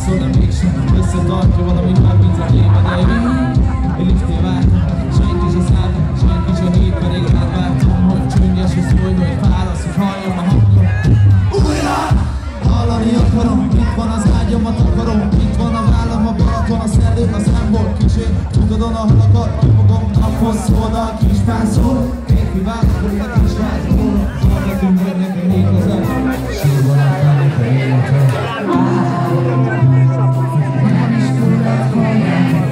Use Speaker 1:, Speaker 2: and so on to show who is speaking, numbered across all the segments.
Speaker 1: szól, de mégsem összetartja valami már, mint a lébe, de én liftél vártam, senki se szálltam, senki se hív, pedig rád vártam, hogy csöngyes és szólj, hogy válasz, hogy halljam a hangom. Újra! Hallani akarom, itt van az ágyamat akarom, itt van a vállam, a Balaton, a szerdők, a számból kicsi, tudodon a halakat, kifogom naphoz, oda a kispánszól, férfi vállalkozik, a kisvázból, hallgatunk meg nekem még közel, sírban állnak a életem. Nem is tudod, hogy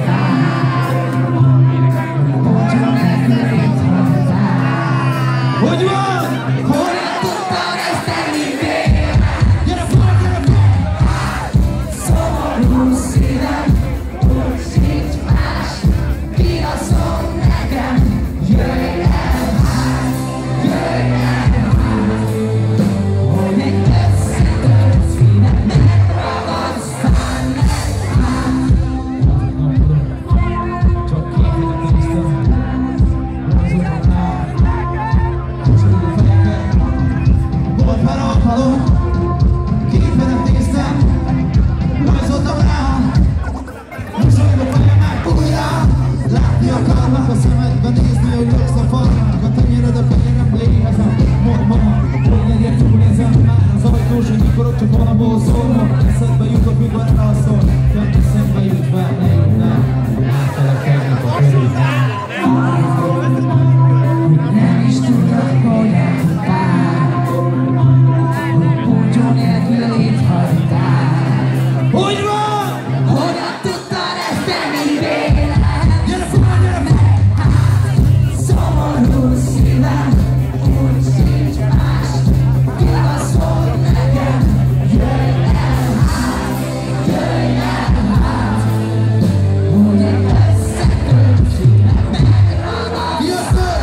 Speaker 1: hogy van? Hogyan tudtad ezt tenni végre? Gyere fel, gyere fel! Szomorú szívem, úgy sincs más, vigaszol nekem, jöjj el hát, jöjj el hát, hogy egy összetört szívem megragasztan meg hát. Csak képeket néztem, rajzoltam rá. Volt már alkalom, képedet néztem, rajzoltam rám, mosolyog a fejemet újra. Látni akarnak a szemedbe, nézni, hogy löksz a falnak, a tenyered a fejerem léhezem. Mondd mama, hogy legyek túlézem, már az ajtós, hogy mikor ott csak valamból szólnom. Eszedbe jutok, mikor elalszol, csak eszedbe jut be, ne jut nem. Láttalak tegnap a körülben. Nem is tudod, hogy eltudtál, hogy búcsú nélkül itt hagytál. Hogy van? Hogyan tudtad ezt tenni vélem? Gyere fel, gyere fel! Szomorú szívem, úgy sincs más, vigaszol nekem, jöjj el hát, jöjj el hát, hogy egy összetört szívem megragasztan.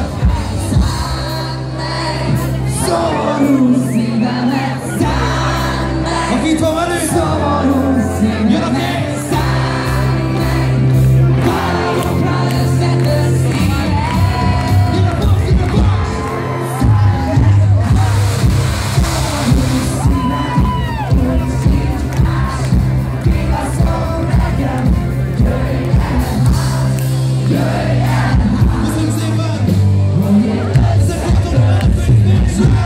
Speaker 1: Szomorú szívemet szánd meg, aki itt van velünk? Szomorú szívemet szánd meg, valókra összetört szívem. Gyere box, gyere box! Szomorú szívem, úgy sincs más, vigaszol nekem, jöjj el hát, jöjj el hát. Köszönjük szépen! Hogy egy összetört szívem.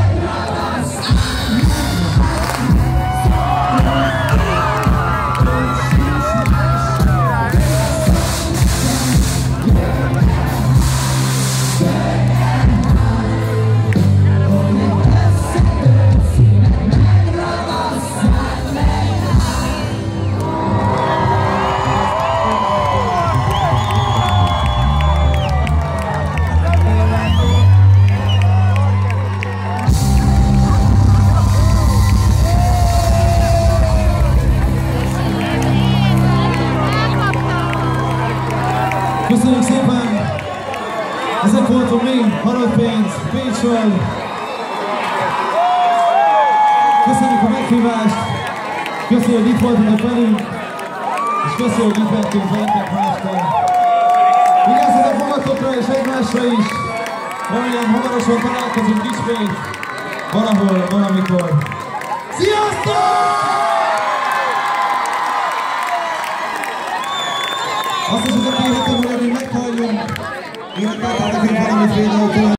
Speaker 1: Köszönjük szépen! Ezek voltunk mi, Halott Pénz, Pécsről. Köszönjük a meghívást, köszönjük, hogy itt voltatok velünk, és köszönjük, hogy itt lettünk veletek máskor. Vigyázzatok magatokra és egymásra is! Remélem hamarosan találkozunk ismét, valahol, valamikor. Sziasztok! Azt is, hogy a két héten, hogy meghalljunk, én akartam nekünk valamit védeni.